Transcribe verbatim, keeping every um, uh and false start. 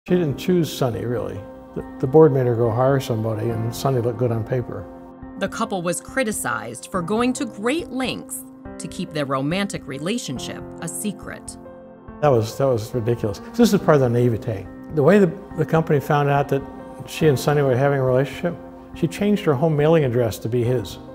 She didn't choose Sonny, really. The, the board made her go hire somebody, and Sonny looked good on paper. The couple was criticized for going to great lengths to keep their romantic relationship a secret. That was, that was ridiculous. This is part of the naivete. The way the, the company found out that she and Sonny were having a relationship, she changed her home mailing address to be his.